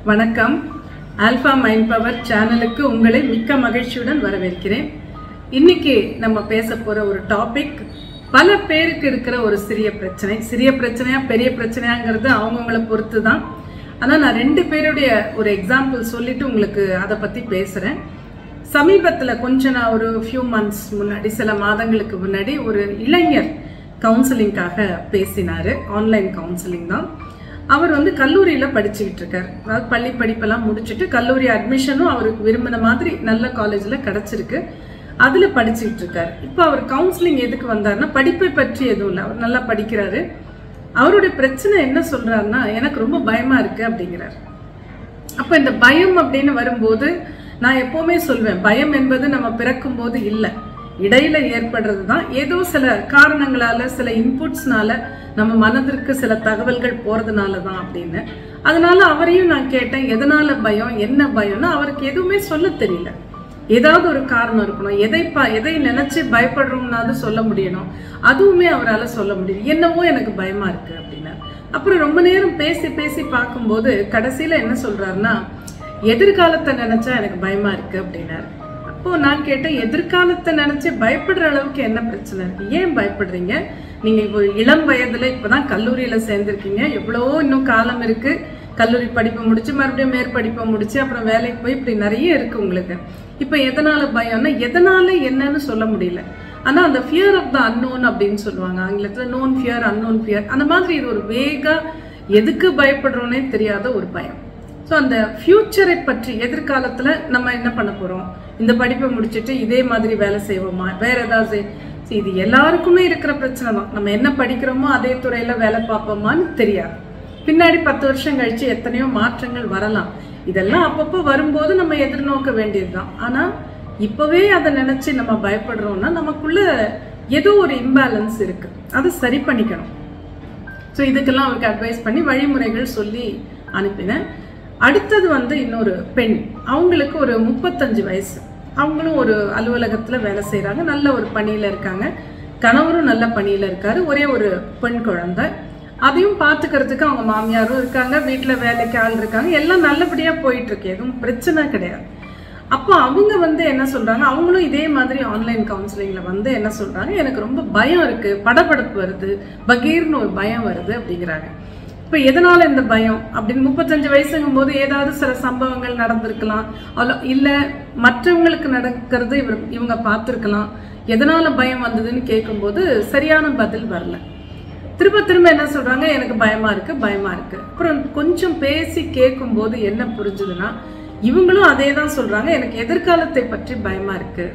வணக்கம். Alpha mind power சேனலுக்கு உங்களை மிக்க மகிழ்ச்சியுடன் வரவேற்கிறேன். இன்னைக்கு நம்ம பேச போற ஒரு டாபிக் பல பேருக்கு இருக்கிற ஒரு சிறிய பிரச்சனையா பெரிய பிரச்சனையாங்கிறது அவங்கவுங்களை பொறுத்து தான். ஆனால் நான் 2 பேருடைய ஒரு எக்ஸாம்பிள் சொல்லிட்டு உங்களுக்கு அதை பற்றி பேசுகிறேன். சமீபத்தில் நான் ஒரு ஃபியூ மந்த்ஸ் முன்னாடி, சில மாதங்களுக்கு முன்னாடி ஒரு இளைஞர் கவுன்சிலிங்காக பேசினார். ஆன்லைன் கவுன்சிலிங் தான். அவர் கல்லூரியில் படிச்சுக்கிட்டு இருக்கார். அதாவது பள்ளி படிப்பெல்லாம் முடிச்சுட்டு கல்லூரி அட்மிஷனும் அவருக்கு விரும்பின மாதிரி நல்ல காலேஜில் கிடச்சிருக்கு. அதில் படிச்சுக்கிட்டு இருக்கார். இப்போ அவர் கவுன்சிலிங் எதுக்கு வந்தார்னா, படிப்பை பற்றி எதுவும் இல்லை, அவர் நல்லா படிக்கிறாரு. அவருடைய பிரச்சனை என்ன சொல்கிறாருன்னா, எனக்கு ரொம்ப பயமாக இருக்குது அப்படிங்கிறார். அப்போ இந்த பயம் அப்படின்னு வரும்போது நான் எப்போவுமே சொல்வேன், பயம் என்பது நம்ம பிறக்கும் போது இல்லை, இடையில ஏற்படுறது தான். ஏதோ சில காரணங்களால, சில இன்புட்ஸ்னால நம்ம மனதிற்கு சில தகவல்கள் போறதுனால தான் அப்படின்னு. அதனால அவரையும் நான் கேட்டேன், எதனால பயம், என்ன பயம்னா அவருக்கு எதுவுமே சொல்ல தெரியல. ஏதாவது ஒரு காரணம் இருக்கணும், எதை நினைச்சு பயப்படுறோம்னாவது சொல்ல முடியணும். அதுவுமே அவரால் சொல்ல முடியும். என்னவோ எனக்கு பயமா இருக்கு அப்படின்னா. அப்புறம் ரொம்ப நேரம் பேசி பேசி பார்க்கும்போது கடைசியில என்ன சொல்றாருன்னா, எதிர்காலத்தை நினைச்சா எனக்கு பயமா இருக்கு அப்படின்னாரு. அப்போ நான் கேட்டேன், எதிர்காலத்தை நினைச்சு பயப்படுற அளவுக்கு என்ன பிரச்சனை இருக்கு, ஏன் பயப்படுறீங்க? நீங்க இப்போ இளம் வயதுல இப்பதான் கல்லூரியில சேர்ந்திருக்கீங்க, எவ்வளவோ இன்னும் காலம் இருக்கு. கல்லூரி படிப்பை முடிச்சு மறுபடியும் மேற்படிப்பை முடிச்சு அப்புறம் வேலைக்கு போய் இப்படி நிறைய இருக்கு உங்களுக்கு. இப்ப எதனால பயம்னா, எதனால என்னன்னு சொல்ல முடியல. ஆனா அந்த ஃபியர் ஆஃப் த அன்னோன் அப்படின்னு சொல்லுவாங்க ஆங்கிலத்துல, நோன் ஃபியர், அன்னோன் ஃபியர். அந்த மாதிரி இது ஒரு வேகா எதுக்கு பயப்படுறோன்னே தெரியாத ஒரு பயம். ஸோ அந்த ஃபியூச்சரை பற்றி, எதிர்காலத்தில் நம்ம என்ன பண்ண போகிறோம், இந்த படிப்பை முடிச்சுட்டு இதே மாதிரி வேலை செய்வோமா, வேற ஏதாவது, இது எல்லாருக்குமே இருக்கிற பிரச்சனை தான். நம்ம என்ன படிக்கிறோமோ அதே துறையில் வேலை பார்ப்போமான்னு தெரியாது. பின்னாடி 10 வருஷம் கழிச்சு எத்தனையோ மாற்றங்கள் வரலாம். இதெல்லாம் அப்பப்போ வரும்போது நம்ம எதிர்நோக்க வேண்டியது தான். ஆனால் இப்போவே அதை நினச்சி நம்ம பயப்படுறோம்னா நமக்குள்ள ஏதோ ஒரு இம்பேலன்ஸ் இருக்கு, அதை சரி பண்ணிக்கணும். ஸோ இதுக்கெல்லாம் அவருக்கு அட்வைஸ் பண்ணி வழிமுறைகள் சொல்லி அனுப்பினேன். அடுத்தது இன்னொரு பெண், அவங்களுக்கு ஒரு 35 வயசு. அவங்களும் ஒரு அலுவலகத்தில் வேலை செய்கிறாங்க, நல்ல ஒரு பணியில் இருக்காங்க. கணவரும் நல்ல பணியில் இருக்காரு. ஒரே ஒரு பெண் குழந்தை. அதையும் பார்த்துக்கிறதுக்கு அவங்க மாமியாரும் இருக்காங்க, வீட்டில் வேலைக்கு ஆள் இருக்காங்க. எல்லாம் நல்லபடியாக போயிட்டு இருக்கு, எதுவும் பிரச்சனை கிடையாது. அப்போ அவங்க என்ன சொல்கிறாங்க, அவங்களும் இதே மாதிரி ஆன்லைன் கவுன்சிலிங்கில் என்ன சொல்கிறாங்க, எனக்கு ரொம்ப பயம் இருக்குது, படபடப்பு வருது, பகீர்னு ஒரு பயம் வருது அப்படிங்கிறாங்க. இப்போ எதனால இந்த பயம் அப்படின்னு, 35 வயசுங்கும் போது ஏதாவது சில சம்பவங்கள் நடந்திருக்கலாம், இல்லை மற்றவங்களுக்கு நடக்கிறது இவங்க பார்த்துருக்கலாம். எதனால பயம் வந்ததுன்னு கேட்கும்போது சரியான பதில் வரல. திரும்ப என்ன சொல்றாங்க, எனக்கு பயமா இருக்கு. அப்புறம் கொஞ்சம் பேசி கேட்கும்போது என்ன புரிஞ்சுதுன்னா, இவங்களும் அதே தான் சொல்றாங்க, எனக்கு எதிர்காலத்தை பற்றி பயமா இருக்கு.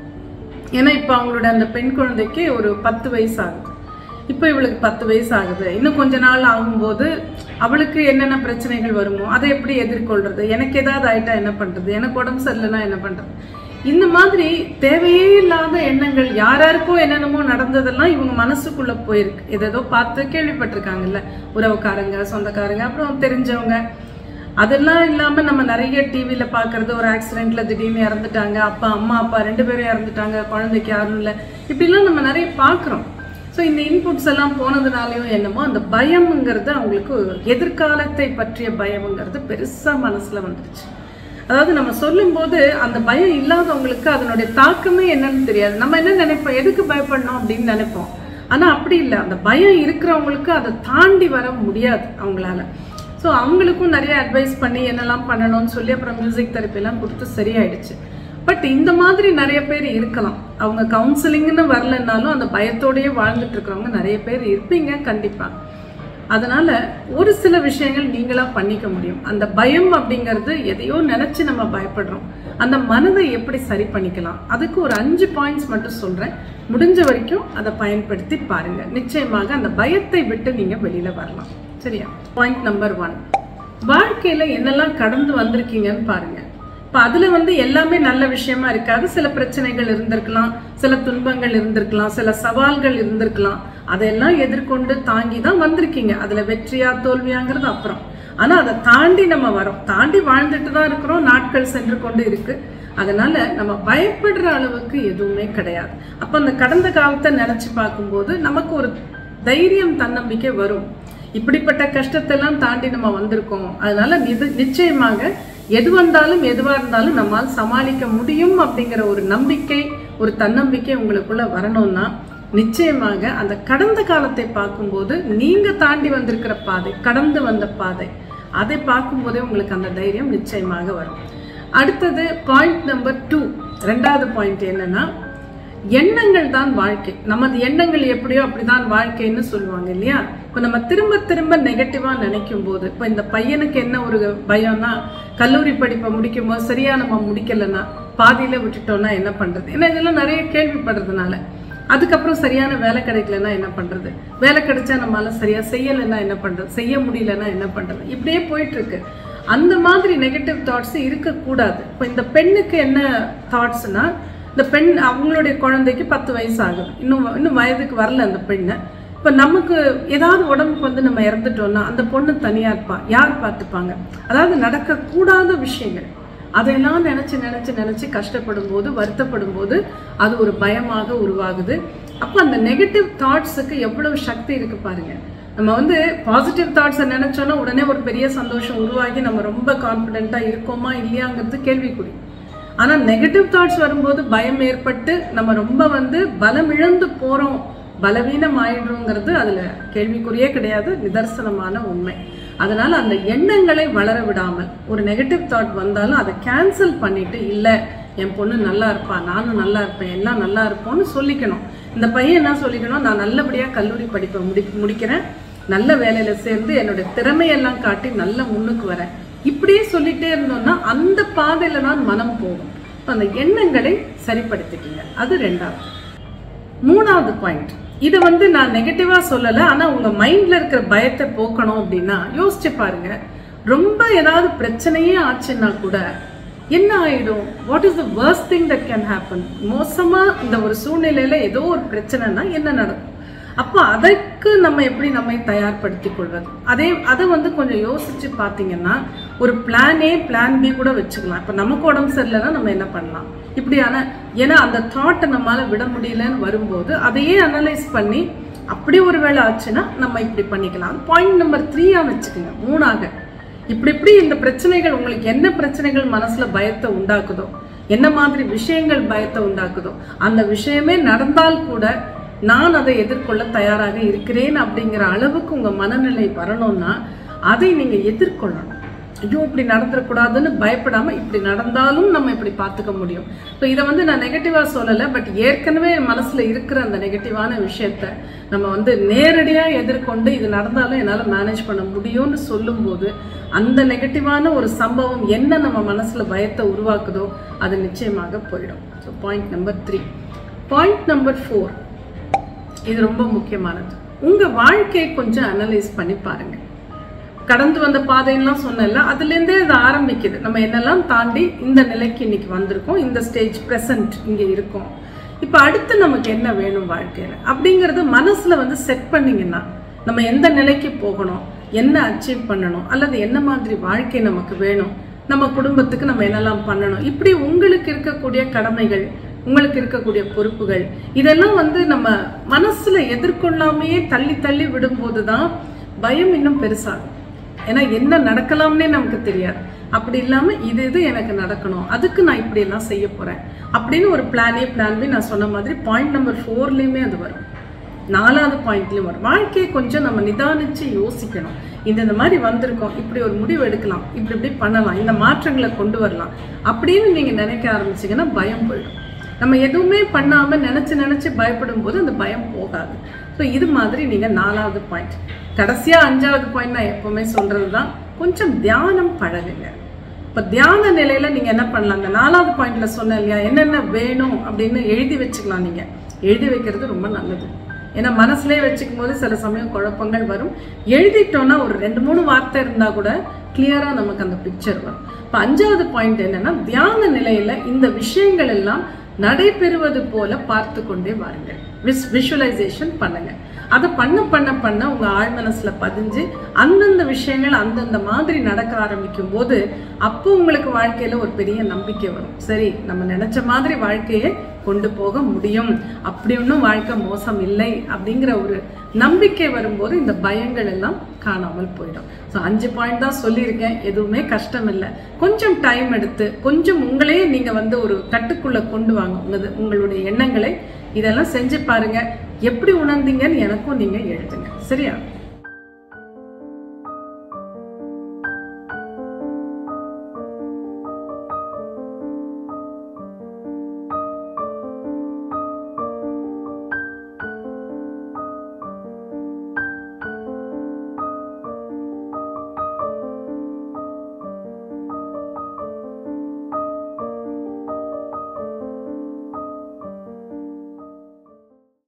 ஏன்னா இப்போ அவங்களோட அந்த பெண் குழந்தைக்கு ஒரு 10 வயசு ஆகுது. இப்போ இவளுக்கு 10 வயசு ஆகுது. இன்னும் கொஞ்ச நாள் ஆகும்போது அவளுக்கு என்னென்ன பிரச்சனைகள் வருமோ அதை எப்படி எதிர்கொள்றது, எனக்கு ஏதாவது ஆயிட்டா என்ன பண்றது, எனக்கு உடம்பு சரியில்லைன்னா என்ன பண்றது, இந்த மாதிரி தேவையே இல்லாத எண்ணங்கள், யாருக்கோ என்னென்னமோ நடந்ததெல்லாம் இவங்க மனசுக்குள்ள போயிருக்கு. ஏதோ பார்த்து கேள்விப்பட்டிருக்காங்கல்ல, உறவுக்காரங்க, சொந்தக்காரங்க, அப்புறம் தெரிஞ்சவங்க. அதெல்லாம் இல்லாம நம்ம நிறைய டிவியில பாக்குறது, ஒரு ஆக்சிடென்ட்ல திடீர்னு இறந்துட்டாங்க, அம்மா அப்பா 2 பேரும் இறந்துட்டாங்க, குழந்தைக்கு யாரும் இல்லை, இப்படிலாம் நம்ம நிறைய பாக்குறோம். ஸோ இந்த இன்புட்ஸ் எல்லாம் போனதுனாலையும் என்னமோ அந்த பயம்ங்கிறது அவங்களுக்கு, எதிர்காலத்தை பற்றிய பயம்ங்கிறது பெருசா மனசுல வந்துருச்சு. அதாவது நம்ம சொல்லும்போது அந்த பயம் இல்லாதவங்களுக்கு அதனுடைய தாக்கமே என்னன்னு தெரியாது. நம்ம என்ன நினைப்போம், எதுக்கு பயப்படணும் அப்படின்னு நினைப்போம். ஆனா அப்படி இல்லை, அந்த பயம் இருக்கிறவங்களுக்கு அதை தாண்டி வர முடியாது அவங்களால. ஸோ அவங்களுக்கும் நிறைய அட்வைஸ் பண்ணி என்னெல்லாம் பண்ணணும்னு சொல்லி அப்புறம் மியூசிக் தெரப்பிலாம் கொடுத்து சரியாயிடுச்சு. பட் இந்த மாதிரி நிறைய பேர் இருக்கலாம். அவங்க கவுன்சிலிங்னு வரலன்னாலும் அந்த பயத்தோடயே வாழ்ந்துட்டு இருக்கிறவங்க நிறைய பேர் இருப்பீங்க கண்டிப்பா. அதனால ஒரு சில விஷயங்கள் நீங்களா பண்ணிக்க முடியும். அந்த பயம் அப்படிங்கிறது எதையோ நினைச்சு நம்ம பயப்படுறோம். அந்த மனதை எப்படி சரி பண்ணிக்கலாம், அதுக்கு ஒரு 5 பாயிண்ட்ஸ் மட்டும் சொல்றேன். முடிஞ்ச வரைக்கும் அதை பயன்படுத்தி பாருங்க. நிச்சயமாக அந்த பயத்தை விட்டு நீங்க வெளியில வரலாம். சரியா? பாயிண்ட் நம்பர் 1, வாழ்க்கையில என்னெல்லாம் கடந்து வந்திருக்கீங்கன்னு பாருங்க. இப்போ அதில் எல்லாமே நல்ல விஷயமா இருக்காது. சில பிரச்சனைகள் இருந்திருக்கலாம், சில துன்பங்கள் இருந்திருக்கலாம், சில சவால்கள் இருந்திருக்கலாம். அதெல்லாம் எதிர்கொண்டு தாங்கி தான் வந்திருக்கீங்க. அதில் வெற்றியா தோல்வியாங்கிறது அப்புறம். ஆனால் அதை தாண்டி நம்ம வரோம், தாண்டி வாழ்ந்துட்டு தான் இருக்கிறோம். நாட்கள் சென்று கொண்டு இருக்கு. அதனால நம்ம பயப்படுற அளவுக்கு எதுவுமே கிடையாது. அப்போ அந்த கடந்த காலத்தை நினைச்சு பார்க்கும்போது நமக்கு ஒரு தைரியம், தன்னம்பிக்கை வரும். இப்படிப்பட்ட கஷ்டத்தெல்லாம் தாண்டி நம்ம வந்திருக்கோம். அதனால நிச்சயமாக எதுவா இருந்தாலும் நம்மால் சமாளிக்க முடியும் அப்படிங்கிற ஒரு நம்பிக்கை, ஒரு தன்னம்பிக்கை உங்களுக்குள்ள வரணும்னா நிச்சயமாக அந்த கடந்த காலத்தை பார்க்கும்போது நீங்க தாண்டி வந்திருக்கிற பாதை, கடந்து வந்த பாதை, அதை பார்க்கும்போதே உங்களுக்கு அந்த தைரியம் நிச்சயமாக வரும். அடுத்தது பாயிண்ட் நம்பர் 2, ரெண்டாவது பாயிண்ட் என்னன்னா, எண்ணங்கள் தான் வாழ்க்கை. நமது எண்ணங்கள் எப்படியோ அப்படிதான் வாழ்க்கைன்னு சொல்லுவாங்க இல்லையா? இப்போ நம்ம திரும்ப திரும்ப நெகட்டிவா நினைக்கும் போது, இப்போ இந்த பையனுக்கு என்ன ஒரு பயம்னா, கல்லூரி படிப்பை முடிக்கும் போது சரியா நம்ம முடிக்கலைன்னா, பாதியில விட்டுட்டோம்னா என்ன பண்றது? ஏன்னா இதெல்லாம் நிறைய கேள்விப்படுறதுனால. அதுக்கப்புறம் சரியான வேலை கிடைக்கலன்னா என்ன பண்றது? வேலை கிடைச்சா நம்மளால சரியா செய்யலைன்னா என்ன பண்றது? செய்ய முடியலன்னா என்ன பண்றது? இப்படியே போயிட்டு இருக்கு. அந்த மாதிரி நெகட்டிவ் தாட்ஸ் இருக்கக்கூடாது. இப்போ இந்த பெண்ணுக்கு என்ன தாட்ஸ்னா, இந்த பெண் அவங்களுடைய குழந்தைக்கு 10 வயசு ஆகுது, இன்னும் வயதுக்கு வரல அந்த பெண்ணு. இப்போ நமக்கு ஏதாவது உடம்புக்கு வந்து நம்ம இறந்துட்டோம்னா அந்த பொண்ணு தனியா இருப்பா, யார் பார்த்துப்பாங்க? அதாவது நடக்கக்கூடாத விஷயங்கள் அதையெல்லாம் நினைச்சு கஷ்டப்படும் போது, வருத்தப்படும் போது அது ஒரு பயமாக உருவாகுது. அப்போ அந்த நெகட்டிவ் தாட்ஸுக்கு எவ்வளவு சக்தி இருக்கு பாருங்க. நம்ம வந்து பாசிட்டிவ் தாட்ஸை நினைச்சோன்னா உடனே ஒரு பெரிய சந்தோஷம் உருவாகி நம்ம ரொம்ப கான்ஃபிடென்ட்டா இருக்கோமா இல்லையாங்கிறது கேள்விக்குறி. ஆனால் நெகட்டிவ் தாட்ஸ் வரும்போது பயம் ஏற்பட்டு நம்ம ரொம்ப வந்து பலம் இழந்து போறோம், பலவீனம் ஆயிடுறோங்கிறது அதுல கேள்விக்குறியே கிடையாது, நிதர்சனமான உண்மை. அதனால அந்த எண்ணங்களை வளர விடாமல், ஒரு நெகட்டிவ் தாட் வந்தாலும் அதை கேன்சல் பண்ணிட்டு, இல்லை என் பொண்ணு நல்லா இருப்பா, நானும் நல்லா இருப்பேன், எல்லாம் நல்லா இருப்போம்னு சொல்லிக்கணும். இந்த பையன் என்ன சொல்லிக்கணும், நான் நல்லபடியா கல்லூரி படிப்பை முடிக்கிறேன், நல்ல வேலையில சேர்ந்து என்னுடைய திறமையெல்லாம் காட்டி நல்ல முன்னுக்கு வரேன். இப்படியே சொல்லிட்டே இருந்தோம்னா அந்த பாதையில தான் மனம் போகும். அந்த எண்ணங்களை சரிப்படுத்திக்கங்க. அது ரெண்டாவது. மூணாவது பாயிண்ட், இது வந்து நான் நெகட்டிவா சொல்லல, ஆனா உங்க மைண்ட்ல இருக்கிற பயத்தை போக்கணும் அப்படின்னா யோசிச்சு பாருங்க. ரொம்ப ஏதாவது பிரச்சனையே ஆச்சுன்னா கூட என்ன ஆயிடும்? What is the worst thing that can happen? மோசமா இந்த ஒரு சூழ்நிலையில ஏதோ ஒரு பிரச்சனைனா என்ன நடக்கும்? அப்போ அதற்கு நம்ம எப்படி நம்மை தயார்படுத்தி கொள்வது? அதை வந்து கொஞ்சம் யோசிச்சு பார்த்தீங்கன்னா ஒரு பிளான் A பிளான் B கூட வச்சுக்கலாம். இப்போ நமக்கு உடம்பு சரியில்லைன்னா நம்ம என்ன பண்ணலாம் இப்படியான, ஏன்னா அந்த தாட்டை நம்மளால விட முடியலன்னு வரும்போது அதையே அனலைஸ் பண்ணி அப்படி ஒரு வேளை ஆச்சுன்னா நம்ம இப்படி பண்ணிக்கலாம். பாயிண்ட் நம்பர் 3 வச்சுக்கோங்க. 3ஆக இப்படி இந்த பிரச்சனைகள், உங்களுக்கு என்ன பிரச்சனைகள் மனசுல பயத்தை உண்டாக்குதோ, என்ன மாதிரி விஷயங்கள் பயத்தை உண்டாக்குதோ, அந்த விஷயமே நடந்தால் கூட நான் அதை எதிர்கொள்ள தயாராக இருக்கிறேன் அப்படிங்கிற அளவுக்கு உங்க மனநிலை வரணும்னா அதை நீங்க எதிர்கொள்ளணும். ஐயோ இப்படி நடந்துடக்கூடாதுன்னு பயப்படாம இப்படி நடந்தாலும் நம்ம இப்படி பார்த்துக்க முடியும். ஸோ இதை வந்து நான் நெகட்டிவா சொல்லலை, பட் ஏற்கனவே மனசுல இருக்கிற அந்த நெகட்டிவான விஷயத்த நம்ம வந்து நேரடியா எதிர்கொண்டு இது நடந்தாலும் என்னால் மேனேஜ் பண்ண முடியும்னு சொல்லும்போது அந்த நெகட்டிவான ஒரு சம்பவம் என்ன நம்ம மனசுல பயத்தை உருவாக்குதோ அது நிச்சயமாக போயிடும். So point number 3. Point number 4, இது ரொம்ப முக்கியமானது. உங்க வாழ்க்கையை கொஞ்சம் அனலைஸ் பண்ணி பாருங்க. கடந்து வந்த பாதையெல்லாம் சொன்னல, அதுலேருந்தே இது ஆரம்பிக்குது. நம்ம என்னெல்லாம் தாண்டி இந்த நிலைக்கு இன்னைக்கு வந்திருக்கோம், இந்த ஸ்டேஜ் ப்ரெசன்ட் இங்கே இருக்கோம். இப்போ அடுத்து நமக்கு என்ன வேணும் வாழ்க்கையில அப்படிங்கறது மனசுல வந்து செட் பண்ணீங்கன்னா நம்ம எந்த நிலைக்கு போகணும், என்ன அச்சீவ் பண்ணணும், அல்லது என்ன மாதிரி வாழ்க்கை நமக்கு வேணும், நம்ம குடும்பத்துக்கு நம்ம என்னெல்லாம் பண்ணணும், இப்படி உங்களுக்கு இருக்கக்கூடிய கடமைகள், உங்களுக்கு இருக்கக்கூடிய பொறுப்புகள், இதெல்லாம் வந்து நம்ம மனசுல எதிர்கொள்ளாமையே தள்ளி விடும்போது தான் பயம் இன்னும் பெருசாகும். ஏன்னா என்ன நடக்கலாம்னே நமக்கு தெரியாது. அப்படி இல்லாம இது எனக்கு நடக்கணும், அதுக்கு நான் இப்படி எல்லாம் செய்ய போறேன் அப்படின்னு ஒரு பிளான் A பிளான் B நான் சொன்ன மாதிரி பாயிண்ட் நம்பர் 4லயுமே அது வரும், 4வது பாயிண்ட்லயும் வரும். வாழ்க்கையை கொஞ்சம் நம்ம நிதானிச்சு யோசிக்கணும். இந்த மாதிரி வந்திருக்கோம், இப்படி ஒரு முடிவு எடுக்கலாம், இப்படி பண்ணலாம், இந்த மாற்றங்களை கொண்டு வரலாம் அப்படின்னு நீங்க நினைக்க ஆரம்பிச்சீங்கன்னா பயம் போயிடும். நம்ம எதுவுமே பண்ணாம நினைச்சு பயப்படும் போது அந்த பயம் போகாது. ஸோ இது மாதிரி நீங்க 4வது பாயிண்ட். கடைசியா 5வது பாயிண்ட் நான் எப்பவுமே சொல்றதுதான், கொஞ்சம் தியானம் பழகுங்க. இப்ப தியான நிலையில நீங்க என்ன பண்ணலாம், அந்த 4வது பாயிண்ட்ல சொன்ன இல்லையா, என்னென்ன வேணும் அப்படின்னு எழுதி வச்சுக்கலாம். நீங்க எழுதி வைக்கிறது ரொம்ப நல்லது. ஏன்னா மனசுலேயே வச்சுக்கும் போது சில சமயம் குழப்பங்கள் வரும். எழுதிட்டோம்னா ஒரு 2-3 வார்த்தை இருந்தா கூட கிளியரா நமக்கு அந்த பிக்சர் வரும். இப்போ 5வது பாயிண்ட் என்னன்னா, தியான நிலையில இந்த விஷயங்கள் எல்லாம் நடைபெறுவது போல பார்த்து கொண்டே வாருங்க. விஷுவலைசேஷன் பண்ணுங்க. அதை பண்ண உங்க ஆழ் மனசுல பதிஞ்சு அந்தந்த விஷயங்கள் அந்தந்த மாதிரி நடக்க ஆரம்பிக்கும் போது அப்போ உங்களுக்கு வாழ்க்கையில ஒரு பெரிய நம்பிக்கை வரும். சரி, நம்ம நினைச்ச மாதிரி வாழ்க்கையை கொண்டு போக முடியும், அப்படி ஒன்றும் வாழ்க்கை மோசம் இல்லை அப்படிங்கிற ஒரு நம்பிக்கை வரும்போது இந்த பயங்கள் எல்லாம் காணாமல் போயிடும். ஸோ 5 பாயிண்ட் தான் சொல்லியிருக்கேன், எதுவுமே கஷ்டம் இல்லை. கொஞ்சம் டைம் எடுத்து கொஞ்சம் உங்களையே நீங்கள் ஒரு கட்டுக்குள்ளே கொண்டு வாங்க, உங்களுடைய எண்ணங்களை. இதெல்லாம் செஞ்சு பாருங்க, எப்படி உணர்ந்தீங்கன்னு எனக்கும் நீங்கள் எழுதுங்க. சரியா?